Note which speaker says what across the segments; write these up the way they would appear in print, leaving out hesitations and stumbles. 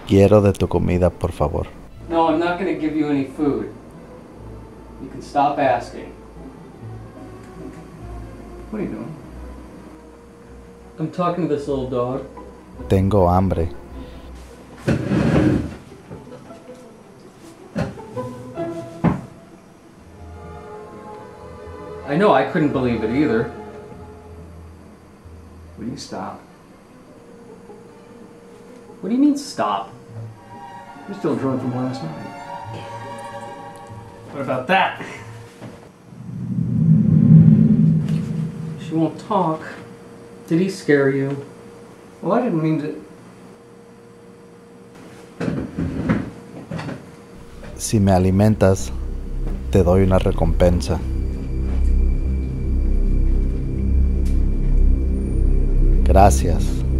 Speaker 1: Quiero de tu comida, por favor.
Speaker 2: No, I'm not gonna give you any food. You can stop asking. What are you doing? I'm talking to this little dog.
Speaker 1: Tengo hambre.
Speaker 2: I know, I couldn't believe it either. Will you stop? What do you mean stop? You're still drunk from last night. What about that? She won't talk. Did he scare you? Well, I didn't mean to...
Speaker 1: Si me alimentas, te doy una recompensa. Gracias.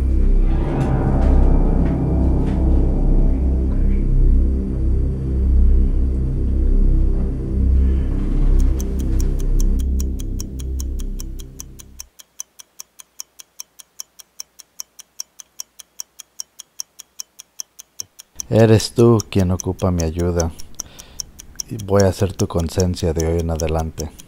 Speaker 1: Eres tú quien ocupa mi ayuda y voy a ser tu conciencia de hoy en adelante.